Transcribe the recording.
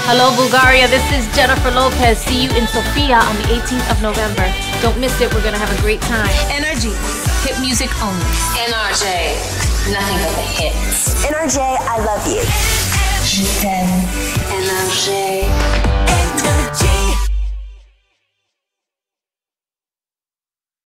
Hello, Bulgaria. This is Jennifer Lopez. See you in Sophia on the 18th of November. Don't miss it. We're going to have a great time. Energy. Hit music only. NRJ. Nothing but the hits. NRJ, I love you. Je t'aime.